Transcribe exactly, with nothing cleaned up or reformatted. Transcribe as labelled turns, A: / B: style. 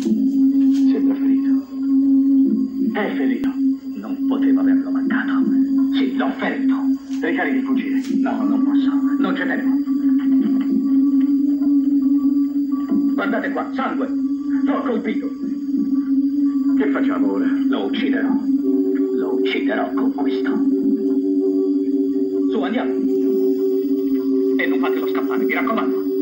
A: Sembra ferito. È ferito.
B: Non potevo averlo mancato. Sì, l'ho ferito.
A: Cercare di fuggire.
B: No, non posso. Non c'è tempo. Guardate qua, sangue. L'ho colpito.
A: Che facciamo ora?
B: Lo ucciderò. Lo ucciderò con questo. Su, andiamo. E non fatelo scappare, mi raccomando.